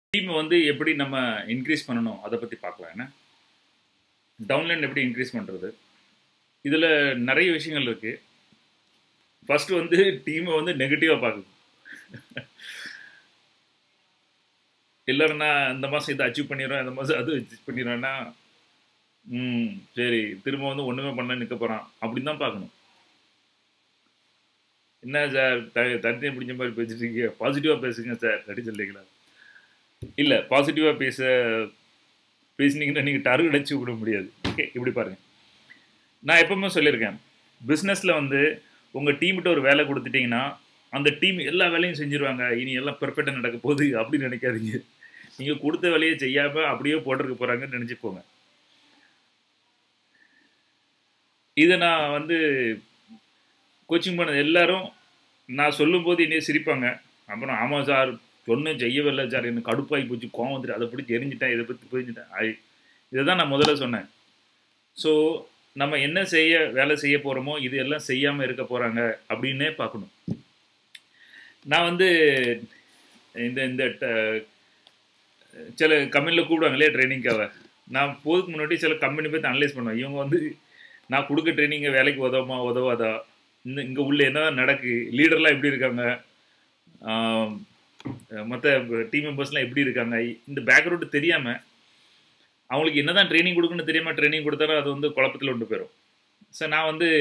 Team வந்து எப்படி நம்ம இன்க்ரீஸ் பண்ணணும் அதை பற்றி பார்க்கலாம். என்ன டவுன்லைன் எப்படி இன்க்ரீஸ் பண்ணுறது, இதில் நிறைய விஷயங்கள் இருக்குது. ஃபர்ஸ்ட் வந்து டீமை வந்து நெகட்டிவாக பார்க்குது. எல்லாரும் நான் இந்த மாதம் இதை அச்சீவ் பண்ணிடுவேன், இந்த மாதம் அது அச்சீவ் பண்ணிடுவேன்னா சரி திரும்ப வந்து ஒன்றுமே பண்ண நிற்க போகிறான் அப்படின்னு தான் பார்க்கணும். என்ன சார் தனியாக பிடிச்ச மாதிரி பேசிட்டு இருக்கீங்க, பாசிட்டிவாக பேசுங்க சார் அப்படி சொல்லிங்களா? இல்லை, பாசிட்டிவாக பேசுனீங்கன்னா நீங்கள் டார்கெட் அச்சீவ் பண்ண முடியாது. ஓகே, இப்படி பாருங்கள். நான் எப்பவுமே சொல்லியிருக்கேன், பிஸ்னஸில் வந்து உங்கள் டீம்கிட்ட ஒரு வேலை கொடுத்துட்டிங்கன்னா அந்த டீம் எல்லா வேலையும் செஞ்சுருவாங்க, இனி எல்லாம் பெர்ஃபெக்டாக நடக்க போகுது அப்படின்னு நினைக்காதீங்க. நீங்கள் கொடுத்த வேலையை செய்யாமல் அப்படியே போட்டிருக்க போகிறாங்கன்னு நினச்சிக்கோங்க. இதை நான் வந்து கோச்சிங் பண்ணது எல்லாரும் நான் சொல்லும்போது என்னையே சிரிப்பாங்க. அப்புறம் ஆமாம் சார் ஒன்றும் செய்யவில்லை சார், எனக்கு கடுப்பாகி போச்சு, கோவம் வந்துட்டு அதை பிடிச்சி எரிஞ்சிட்டேன், இதை பற்றி புரிஞ்சுட்டேன். இதை தான் நான் முதல்ல சொன்னேன். ஸோ நம்ம என்ன வேலை செய்ய போகிறோமோ இது எல்லாம் செய்யாமல் இருக்க போகிறாங்க அப்படின்னே பார்க்கணும். நான் வந்து இந்த சில கம்பெனியில் கூப்பிடுவாங்க இல்லையா ட்ரைனிங்காக, நான் போதுக்கு முன்னாடி சில கம்பெனி பற்றி அனலைஸ் பண்ணுவேன். இவங்க வந்து நான் கொடுக்க ட்ரைனிங்கை வேலைக்கு உதவாதா, இங்கே உள்ள என்ன நடக்கு, லீடர்லாம் எப்படி இருக்காங்க, மற்ற டீம் மெம்பர்ஸ்லாம் எப்படி இருக்காங்க, இந்த பேக்ரவுண்டு தெரியாமல் அவங்களுக்கு என்ன தான் ட்ரைனிங் கொடுக்கணும்னு தெரியாமல் ட்ரைனிங் கொடுத்தாலும் அது வந்து குழப்பத்தில் கொண்டு போயிடும். ஸோ நான் வந்து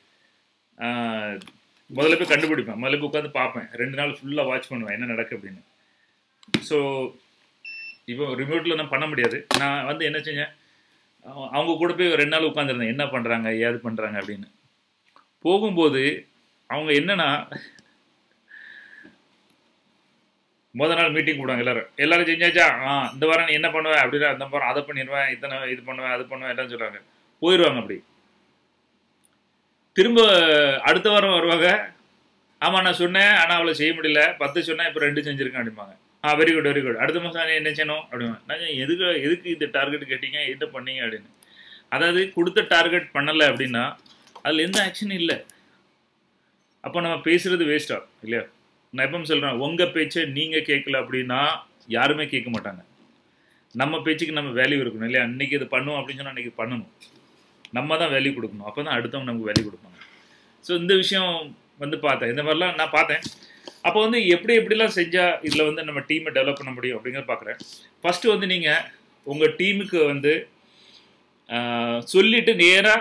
முதல்ல போய் கண்டுபிடிப்பேன், முதல்ல போய் உட்காந்து பார்ப்பேன், 2 நாள் ஃபுல்லாக வாட்ச் பண்ணுவேன் என்ன நடக்கு அப்படின்னு. ஸோ இப்போ ரிமோட்டில் நான் பண்ண முடியாது. நான் வந்து என்ன செஞ்சேன், அவங்க கூட போய் 2 நாள் உட்காந்துருந்தேன், என்ன பண்ணுறாங்க ஏது பண்ணுறாங்க அப்படின்னு. போகும்போது அவங்க என்னன்னா முதல் நாள் மீட்டிங் கூடுவாங்க, எல்லாரும் செஞ்சாச்சா, இந்த வாரம் நீ என்ன பண்ணுவேன் அப்படின்னா அந்த வாரம் அதை பண்ணிடுவேன், இத்தனை இது பண்ணுவேன் அது பண்ணுவேன் எல்லாம் சொல்கிறாங்க, போயிடுவாங்க. அப்படி திரும்ப அடுத்த வாரம் வருவாங்க, ஆமாம் நான் சொன்னேன் ஆனால் அவளை செய்ய முடியல, 10 சொன்னேன் இப்போ 2 செஞ்சுருக்கேன் அப்படிம்பாங்க. வெரி குட் வெரி குட், அடுத்த மாதம் என்ன செய்யணும் அப்படிமா. நான் எதுக்கு இந்த டார்கெட் கேட்டீங்க, என்ன பண்ணீங்க அப்படின்னு. அதாவது கொடுத்த டார்கெட் பண்ணலை அப்படின்னா அதில் எந்த ஆக்ஷனும் இல்லை, அப்போ நம்ம பேசுகிறது வேஸ்டா இல்லையா? நான் எப்பவும் சொல்கிறேன், உங்கள் பேச்சை நீங்கள் கேட்கல அப்படின்னா யாருமே கேட்க மாட்டாங்க. நம்ம பேச்சுக்கு நம்ம வேல்யூ இருக்கணும் இல்லையா? அன்றைக்கி இது பண்ணுவோம் அப்படின்னு சொன்னால் அன்றைக்கி பண்ணணும், நம்ம தான் வேல்யூ கொடுக்கணும், அப்போ தான் அடுத்தவங்க நமக்கு வேல்யூ கொடுப்பாங்க. ஸோ இந்த விஷயம் வந்து பார்த்தேன், இந்த மாதிரிலாம் நான் பார்த்தேன். அப்போ வந்து எப்படிலாம் செஞ்சால் இதில் வந்து நம்ம டீமை டெவலப் பண்ண முடியும் அப்படிங்கிறத பார்க்குறேன். ஃபஸ்ட்டு வந்து நீங்கள் உங்கள் டீமுக்கு வந்து சொல்லிவிட்டு நேராக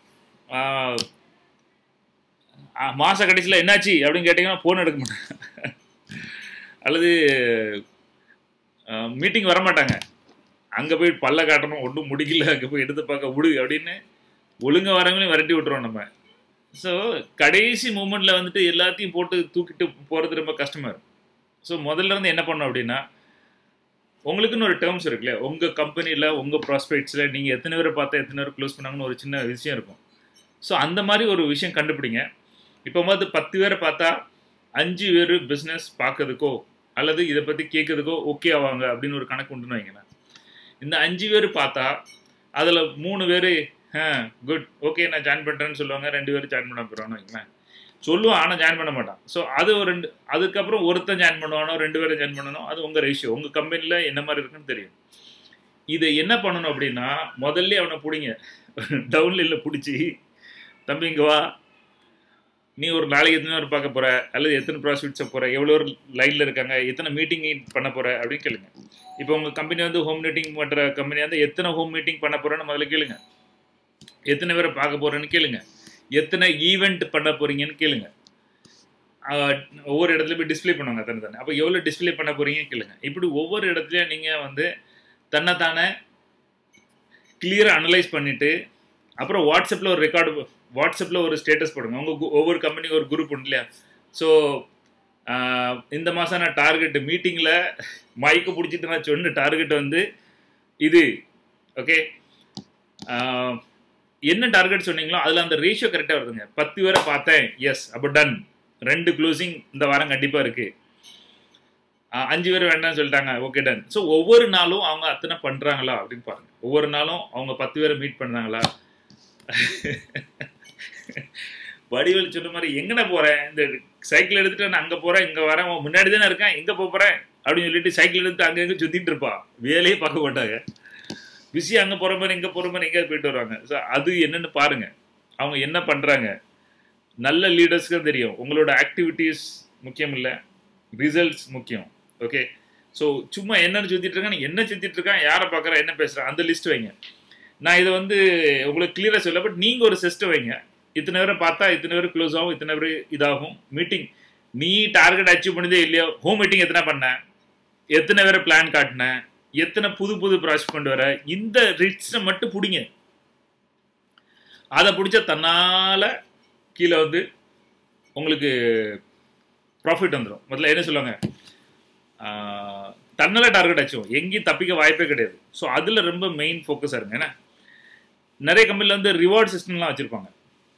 மாத கடைசியில் என்னாச்சு அப்படின்னு கேட்டிங்கன்னா ஃபோன் எடுக்க மாட்டாங்க, அல்லது மீட்டிங் வரமாட்டாங்க. அங்கே போய் பல்ல காட்டணும், ஒன்றும் முடிக்கல, அங்கே போய் எடுத்து பார்க்க விடு அப்படின்னு ஒழுங்காக வரவங்களையும் விரட்டி விட்டுருவோம் நம்ம. ஸோ கடைசி மூமெண்ட்டில் வந்துட்டு எல்லாத்தையும் போட்டு தூக்கிட்டு போகிறது ரொம்ப கஷ்டமாக இருக்கும். ஸோ முதல்ல இருந்து என்ன பண்ணணும் அப்படின்னா, உங்களுக்குன்னு ஒரு டேர்ம்ஸ் இருக்குல்ல, உங்கள் கம்பெனியில் உங்கள் ப்ராஸ்பெக்ட்ஸில் நீங்கள் எத்தனை பேரை பார்த்தா எத்தனை பேர் க்ளோஸ் பண்ணாங்கன்னு ஒரு சின்ன விஷயம் இருக்கும். ஸோ அந்த மாதிரி ஒரு விஷயம் கண்டுபிடிங்க. இப்போ வந்து 10 பேரை பார்த்தா 5 பேர் பிஸ்னஸ் பார்க்கறதுக்கோ அல்லது இதை பற்றி கேட்கறதுக்கோ ஓகே ஆவாங்க அப்படின்னு ஒரு கணக்கு உண்டுன்னு வைங்களேன். இந்த 5 பேர் பார்த்தா அதில் 3 பேர் குட் ஓகே நான் ஜாயின் பண்ணுறேன்னு சொல்லுவாங்க, 2 பேர் ஜாயின் பண்ண போகிறான்னு வைங்களேன். சொல்லுவான் ஆனால் ஜாயின் பண்ண மாட்டான். ஸோ அது ஒரு 2, அதுக்கப்புறம் ஒருத்தன் ஜாயின் பண்ணுவானோ 2 பேரை ஜாயின் பண்ணணும், அது உங்கள் ரேஷியோ, உங்கள் கம்பெனியில் என்ன மாதிரி இருக்குன்னு தெரியும். இதை என்ன பண்ணணும் அப்படின்னா, முதல்ல அவனை பிடிங்க, டவுன்லைனில் பிடிச்சி, தம்பி இங்கே வா, நீ ஒரு நாளைக்கு எத்தனை பேர் பார்க்க போகிற, அல்லது எத்தனை ப்ராஸ்பெக்ட்ஸை போகிற, எவ்வளோ ஒரு லைனில் இருக்காங்க, எத்தனை மீட்டிங் பண்ண போகிற அப்படின்னு கேளுங்க. இப்போ உங்கள் கம்பெனி வந்து ஹோம் மீட்டிங் பண்ணுற கம்பெனி வந்து எத்தனை ஹோம் மீட்டிங் பண்ண போகிறேன்னு முதல்ல கேளுங்க, எத்தனை பேரை பார்க்க போகிறேன்னு கேளுங்க, எத்தனை ஈவெண்ட் பண்ண போகிறீங்கன்னு கேளுங்க. ஒவ்வொரு இடத்துல போய் டிஸ்பிளே பண்ணுவாங்க தானே, அப்போ எவ்வளோ டிஸ்பிளே பண்ண போகிறீங்கன்னு கேளுங்க. இப்படி ஒவ்வொரு இடத்துலையும் நீங்கள் வந்து தன்னைத்தானே கிளியராக அனலைஸ் பண்ணிவிட்டு அப்புறம் வாட்ஸ்அப்பில் ஒரு ரெக்கார்டு, வாட்ஸ்அப்பில் ஒரு ஸ்டேட்டஸ் போடுங்க. உங்கள் ஒவ்வொரு கம்பெனிக்கு ஒரு குரூப் உண்டு இல்லையா? ஸோ இந்த மாதம் நான் டார்கெட்டு மீட்டிங்கில் மைக்கு பிடிச்சிட்டு நான் சொன்ன டார்கெட் வந்து இது ஓகே, என்ன டார்கெட் சொன்னீங்களோ அதில் அந்த ரேஷியோ கரெக்டாக வருதுங்க. 10 பேரை பார்த்தேன், எஸ் அப்போ டன், 2 க்ளோசிங் இந்த வாரம் கண்டிப்பாக இருக்குது. 5 பேர் வேண்டாம்னு சொல்லிட்டாங்க, ஓகே டன். ஸோ ஒவ்வொரு நாளும் அவங்க அத்தனை பண்ணுறாங்களா அப்படின்னு பாருங்கள். ஒவ்வொரு நாளும் அவங்க 10 பேரை மீட் பண்ணுறாங்களா? வடிவேல் சொன்ன மாதிரி எங்கன போகிறேன், இந்த சைக்கிள் எடுத்துகிட்டு நான் அங்கே போகிறேன் இங்கே வரேன், முன்னாடி தானே இருக்கேன், எங்கே போகிறேன் அப்படின்னு சொல்லிட்டு சைக்கிள் எடுத்து அங்கங்கே சுற்றிட்டு இருப்பான், வேலையே பார்க்க மாட்டாங்க. பிஸி அங்கே போகிற மாதிரி இங்கே போகிற மாதிரி எங்கேயாவது போயிட்டு வருவாங்க. ஸோ அது என்னென்னு பாருங்கள், அவங்க என்ன பண்ணுறாங்க. நல்ல லீடர்ஸ்க்கு தெரியும் உங்களோட ஆக்டிவிட்டீஸ் முக்கியம் இல்லை, ரிசல்ட்ஸ் முக்கியம். ஓகே, ஸோ சும்மா என்னென்னு சுற்றிட்டு இருக்கான், என்ன சுற்றிட்டு இருக்கான், யாரை பார்க்குறான், என்ன பேசுகிறான், அந்த லிஸ்ட் வைங்க. நான் இதை வந்து உங்களுக்கு கிளியராக சொல்ல, பட் நீங்கள் ஒரு சிஸ்டம் வைங்க. இத்தனை பேரை பார்த்தா இத்தனை பேர் க்ளோஸ் ஆகும், இத்தனை பேர் இதாகும். மீட்டிங் நீ டார்கெட் அச்சீவ் பண்ணதே இல்லையோ, ஹோம் மீட்டிங் எத்தனை பண்ண, எத்தனை பேரை பிளான் காட்டினேன், எத்தனை புது புது ப்ராஜெக்ட் கொண்டு வர, இந்த ரிட்ஸை மட்டும் பிடிங்க. அதை பிடிச்சா தன்னால் கீழே வந்து உங்களுக்கு ப்ராஃபிட் வந்துடும். முதல்ல என்ன சொல்லுவாங்க, தன்னால் டார்கெட் அச்சீவ், எங்கேயும் தப்பிக்க வாய்ப்பே கிடையாது. ஸோ அதில் ரொம்ப மெயின் ஃபோக்கஸாக இருங்க. ஏன்னா நிறைய கம்பெனியில் வந்து ரிவார்ட் சிஸ்டம்லாம் வச்சுருப்பாங்க.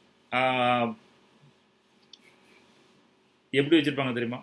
எப்படி வச்சுருப்பாங்க தெரியுமா?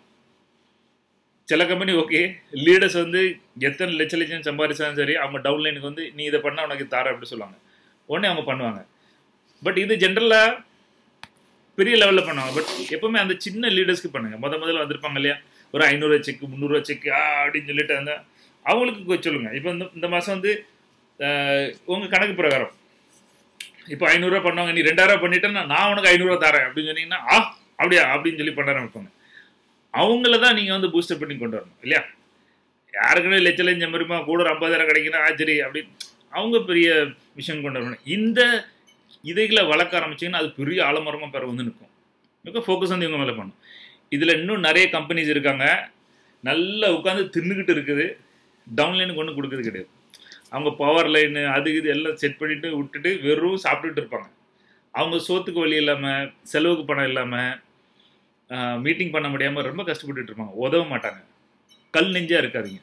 சில கம்பெனி ஓகே, லீடர்ஸ் வந்து எத்தனை லட்சம் சம்பாதிச்சாலும் சரி, அவங்க டவுன்லைனுக்கு வந்து நீ இதை பண்ணால் உனக்கு தர அப்படி சொல்லுவாங்க. உடனே அவங்க பண்ணுவாங்க. பட் இது ஜென்ரலாக பெரிய லெவலில் பண்ணுவாங்க. பட் எப்பவுமே அந்த சின்ன லீடர்ஸ்க்கு பண்ணுங்கள். முதல்ல வந்திருப்பாங்க இல்லையா, ஒரு 500 செக்கு 300 செக்கு அப்படின்னு சொல்லிட்டு அந்த அவங்களுக்கு சொல்லுங்கள். இப்போ இந்த மாதம் வந்து உங்கள் கணக்கு பிரகாரம் இப்போ 500 பண்ணுவாங்க, நீ 2000 பண்ணிட்டேன்னா நான் உனக்கு 500 தரேன் அப்படின்னு சொன்னீங்கன்னா அப்படியா அப்படின்னு சொல்லி பண்ண ஆரம்பிப்பாங்க. அவங்கள தான் நீங்கள் வந்து பூஸ்டப் பண்ணி கொண்டு வரணும் இல்லையா. யாருக்குன்னு லட்சம் சம்பரிமா கூட ஒரு 50,000 கிடைக்குன்னா ஆச்சரி அப்படின்னு அவங்க பெரிய விஷயம் கொண்டு வரணும். இந்த இதைகளை வளர்க்க ஆரம்பிச்சிங்கன்னா அது பெரிய ஆலமரமாக பெற வந்து நிற்கும். ஓகே, ஃபோக்கஸ் வந்து இவங்க மேலே பண்ணணும். இதில் இன்னும் நிறைய கம்பெனிஸ் இருக்காங்க, நல்லா உட்காந்து தின்னுக்கிட்டு இருக்குது, டவுன்லைனுக்கு ஒன்றும் கொடுக்குறது கிடையாது. அவங்க பவர் லைனு அது இது எல்லாம் செட் பண்ணிவிட்டு விட்டுட்டு வெறும் சாப்பிட்டுட்டு இருப்பாங்க. அவங்க சோத்துக்கு வழி இல்லாமல், செலவுக்கு பணம் இல்லாமல், மீட்டிங் பண்ண முடியாமல் ரொம்ப கஷ்டப்பட்டுட்டு இருப்பாங்க. உதவ மாட்டாங்க. கல் நெஞ்சாக இருக்காதீங்க.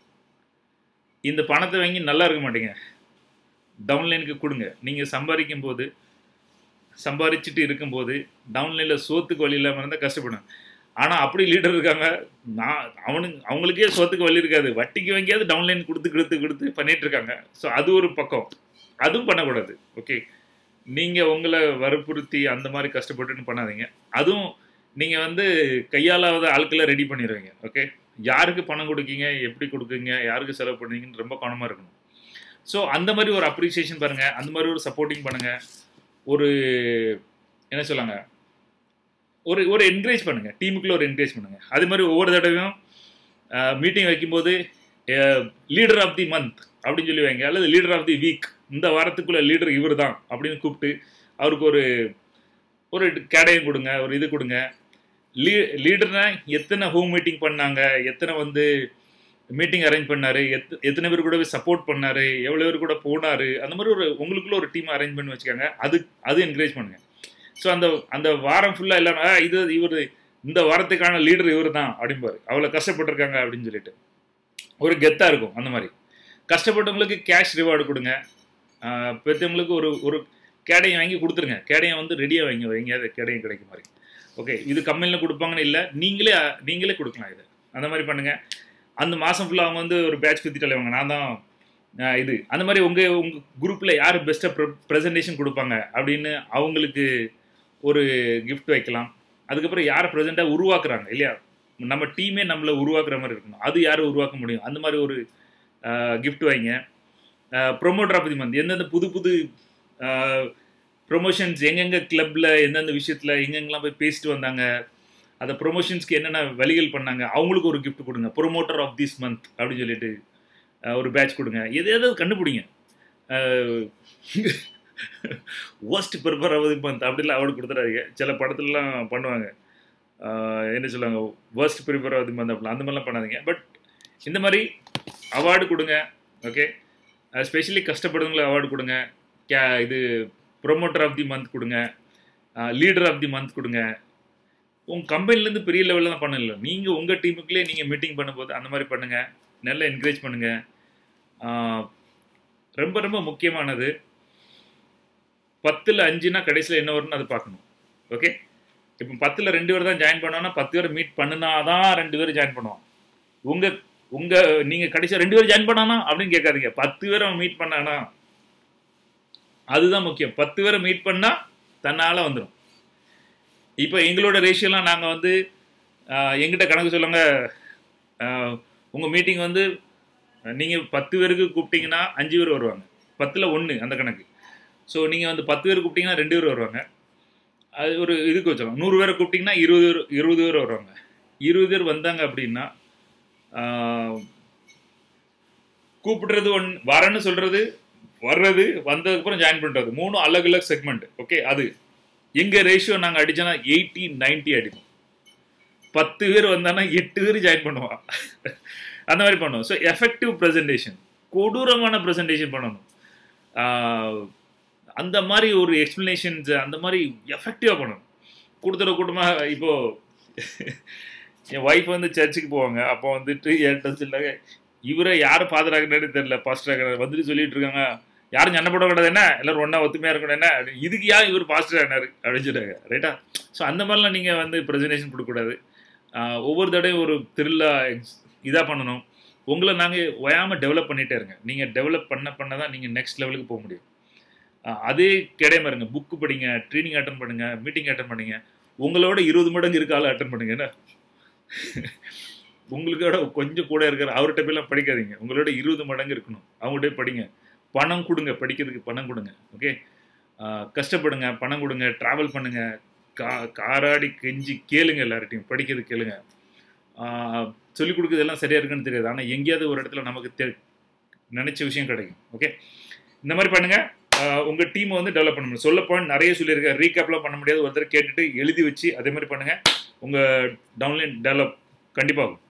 இந்த பணத்தை வாங்கி நல்லா இருக்க மாட்டீங்க, டவுன்லைனுக்கு கொடுங்க. நீங்கள் சம்பாதிச்சுட்டு இருக்கும்போது டவுன்லைனில் சோத்துக்கு வழி இல்லாமல் இருந்தால் கஷ்டப்படுங்க. ஆனால் அப்படி லீடர் இருக்காங்க, அவங்களுக்கே சோத்துக்கு வழி இருக்காது, வட்டிக்கு வாங்கியாவது டவுன்லைன் கொடுத்து பண்ணிட்டு இருக்காங்க. ஸோ அது ஒரு பக்கம், அதுவும் பண்ணக்கூடாது. ஓகே, நீங்கள் உங்களை வற்புறுத்தி அந்த மாதிரி கஷ்டப்பட்டுன்னு பண்ணாதீங்க. அதுவும் நீங்கள் வந்து கையாளாத ஆட்களை ரெடி பண்ணிடுவீங்க. ஓகே, யாருக்கு பணம் கொடுக்கீங்க, எப்படி கொடுக்குறீங்க, யாருக்கு செலவு பண்ணுறீங்கன்னு ரொம்ப கவனமாக இருக்கணும். ஸோ அந்த மாதிரி ஒரு அப்ரிசியேஷன் பாருங்கள், அந்த மாதிரி ஒரு சப்போர்ட்டிங் பண்ணுங்கள், ஒரு என்ன சொல்லாங்க, ஒரு என்கரேஜ் பண்ணுங்கள், டீமுக்குள்ளே ஒரு என்கரேஜ் பண்ணுங்கள். அது மாதிரி ஒவ்வொரு தடவையும் மீட்டிங் வைக்கும்போது லீடர் ஆஃப் தி மந்த் அப்படின்னு சொல்லி வைங்க, அல்லது லீடர் ஆஃப் தி வீக், இந்த வாரத்துக்குள்ளே லீடர் இவர் தான் அப்படின்னு கூப்பிட்டு அவருக்கு ஒரு கேடயம் கொடுங்க, ஒரு இது கொடுங்க. லீடர்னா எத்தனை ஹோம் மீட்டிங் பண்ணாங்க, எத்தனை வந்து மீட்டிங் அரேஞ்ச் பண்ணாரு, எத்தனை பேர் கூட சப்போர்ட் பண்ணாரு, எவ்வளோ பேர் கூட போனாரு, அந்த மாதிரி உங்களுக்குள்ள ஒரு டீம் அரேஞ்ச் பண்ணி வச்சுக்காங்க. அது என்கரேஜ் பண்ணுங்க. ஸோ அந்த வாரம் ஃபுல்லாக எல்லாம் இவர் இந்த வாரத்துக்கான லீடர் இவர் தான் அப்படிம்பாரு, அவ்வளோ கஷ்டப்பட்டுருக்காங்க அப்படின்னு சொல்லிட்டு ஒரு கெத்தாக இருக்கும். அந்த மாதிரி கஷ்டப்பட்டவங்களுக்கு கேஷ் ரிவார்டு கொடுங்க. பெற்றவங்களுக்கு ஒரு கேடையை வாங்கி கொடுத்துருங்க. கேடையை வந்து ரெடியாக வைங்க, அது கேடையும் கிடைக்கும் மாதிரி. ஓகே, இது கம்பெனியில் கொடுப்பாங்கன்னு இல்லை, நீங்களே கொடுக்கலாம். இது அந்த மாதிரி பண்ணுங்கள். அந்த மாதம் ஃபுல்லாக அவங்க வந்து ஒரு பேட்ச் குத்திட்டு அவங்க நான் தான் இது அந்த மாதிரி உங்கள் குரூப்பில் யார் பெஸ்ட்டாக ப்ரெசன்டேஷன் கொடுப்பாங்க அப்படின்னு அவங்களுக்கு ஒரு கிஃப்ட் வைக்கலாம். அதுக்கப்புறம் யாரை ப்ரெசென்ட்டாக உருவாக்குறாங்க இல்லையா, நம்ம டீமே நம்மளை உருவாக்குற மாதிரி இருக்கணும், அது யாரும் உருவாக்க முடியும், அந்த மாதிரி ஒரு கிஃப்ட் வைங்க. ப்ரொமோட்டர் ஆஃப் தி மந்த், எந்தெந்த புது ப்ரொமோஷன்ஸ் எங்கெங்கே கிளப்பில் எந்தெந்த விஷயத்தில் எங்கெங்கெல்லாம் போய் பேசிட்டு வந்தாங்க, அந்த ப்ரொமோஷன்ஸ்க்கு என்னென்ன வழிகள் பண்ணாங்க, அவங்களுக்கு ஒரு கிஃப்ட் கொடுங்க. ப்ரொமோட்டர் ஆஃப் திஸ் மந்த் அப்படின்னு சொல்லிட்டு ஒரு பேட்ச் கொடுங்க. எதாவது கண்டுபிடிங்க. ஒர்ஸ்ட் ப்ரிப்பேர் ஆகுது மந்த் அப்படிலாம் அவார்டு கொடுத்துறாங்க. சில படத்துலலாம் பண்ணுவாங்க, என்ன சொல்லுவாங்க, ஒர்ஸ்ட் ப்ரிப்பேர் ஆகுது மந்த் அப்படிலாம், அந்த மாதிரிலாம் பண்ணாதீங்க. பட் இந்த மாதிரி அவார்டு கொடுங்க. ஓகே, ஸ்பெஷலி கஷ்டப்படுறவங்களை அவார்டு கொடுங்க. இது ப்ரொமோட்டர் ஆஃப் தி மந்த் கொடுங்க, லீடர் ஆஃப் தி மந்த் கொடுங்க. உங்கள் கம்பெனிலேருந்து பெரிய லெவலில் தான் பண்ணல, நீங்கள் உங்கள் டீமுக்குள்ளே நீங்கள் மீட்டிங் பண்ணும்போது அந்த மாதிரி பண்ணுங்கள். நல்லா என்கரேஜ் பண்ணுங்கள். ரொம்ப ரொம்ப முக்கியமானது 10ல் 5னா கடைசியில் என்ன வரும்னு அது பார்க்கணும். ஓகே, இப்போ 10ல் 2 பேர் தான் ஜாயின் பண்ணோன்னா 10 பேர் மீட் பண்ணினா தான் 2 பேர் ஜாயின் பண்ணுவான். நீங்கள் கடைசியாக 2 பேர் ஜாயின் பண்ணானா அப்படின்னு கேட்காதீங்க, 10 பேர் அவன் மீட் பண்ணானா, அதுதான் முக்கியம். 10 பேரை மீட் பண்ணால் தன்னால் வந்துடும். இப்போ எங்களோட ரேஷியோலாம் நாங்கள் வந்து எங்கிட்ட கணக்கு சொல்லுங்க, உங்கள் மீட்டிங் வந்து நீங்கள் 10 பேருக்கு கூப்பிட்டீங்கன்னா 5 பேர் வருவாங்க, 10ல் 1 அந்த கணக்கு. ஸோ நீங்கள் வந்து 10 பேர் கூப்பிட்டீங்கன்னா 2 பேர் வருவாங்க. அது ஒரு இதுக்கு வச்சிடலாம். 100 பேரை கூப்பிட்டிங்கன்னா 20 பேர் வருவாங்க. 20 பேர் வந்தாங்க அப்படின்னா கூப்பிடுறது வரேன்னு சொல்கிறது, வர்றது, வந்ததுக்கப்புறம் ஜாயின் பண்ணுறது 3 அலகு அலகு செக்மெண்ட். ஓகே, அது எங்கள் ரேஷியோ நாங்கள் அடித்தோன்னா 80-90 அடிப்போம். 10 பேர் வந்தாங்கன்னா 8 பேர் ஜாயின் பண்ணுவான். அந்த மாதிரி பண்ணுவோம். ஸோ எஃபெக்டிவ் ப்ரெசன்டேஷன், கொடூரமான ப்ரெசன்டேஷன் பண்ணணும். அந்த மாதிரி ஒரு எக்ஸ்பிளனேஷன்ஸ் அந்த மாதிரி எஃபெக்டிவாக பண்ணணும். கூட்டமாக இப்போது என் ஒய்ஃப் வந்து சர்ச்சுக்கு போவாங்க. அப்போ வந்துட்டு என்கிட்ட சொல்லாங்க, இவரை யாரை ஃபாதர் ஆகினாரு தெரியல, பாஸ்டர் ஆகினாரு வந்துட்டு சொல்லிட்டு இருக்காங்க, யாரும் சண்டை போட கூடாது, என்ன எல்லாரும் ஒன்றா ஒத்துமையாக இருக்கணும், என்ன இதுக்கு ஏன் இவர் பாஸ்டர் ஆகினாரு அப்படின்னு சொல்லுறாங்க. ரைட்டா? ஸோ அந்த மாதிரிலாம் நீங்கள் வந்து ப்ரெசன்டேஷன் கொடுக்கக்கூடாது. ஒவ்வொரு தடையும் ஒரு திருவிழா இதாக பண்ணணும். உங்களை நாங்கள் ஓயாமல் டெவலப் பண்ணிகிட்டே இருங்க. நீங்கள் டெவலப் பண்ண தான் நீங்கள் நெக்ஸ்ட் லெவலுக்கு போக முடியும். அதே கிடையாம இருங்க. புக்கு படிங்க, ட்ரைனிங் அட்டன் பண்ணுங்க, மீட்டிங் அட்டன் பண்ணுங்க. உங்களோட 20 மடங்கு இருக்க ஆள் அட்டன் பண்ணுங்க. என்ன உங்களுக்கோட கொஞ்சம் கூட இருக்கிற அவர்கிட்ட போய்லாம் படிக்காதீங்க. உங்களோட 20 மடங்கு இருக்கணும். அவங்கள்ட்ட படிங்க. பணம் கொடுங்க, படிக்கிறதுக்கு பணம் கொடுங்க. ஓகே, கஷ்டப்படுங்க, பணம் கொடுங்க, ட்ராவல் பண்ணுங்க, காராடி கெஞ்சி கேளுங்க, எல்லார்ட்டையும் படிக்கிறது கேளுங்க. சொல்லிக் கொடுக்குறதெல்லாம் சரியாக இருக்குன்னு தெரியாது, ஆனால் எங்கேயாவது ஒரு இடத்துல நமக்கு நினச்ச விஷயம் கிடைக்கும். ஓகே, இந்த மாதிரி பண்ணுங்கள். உங்கள் டீமை வந்து டெவலப் பண்ண முடியும். சொல்ல பாயிண்ட் நிறைய சொல்லியிருக்கேன், ரீகேப்லாம் பண்ண முடியாது. ஒருத்தர் கேட்டுட்டு எழுதி வச்சு அதே மாதிரி பண்ணுங்கள். உங்கள் டவுன்லைன் டெவலப் கண்டிப்பாகும்.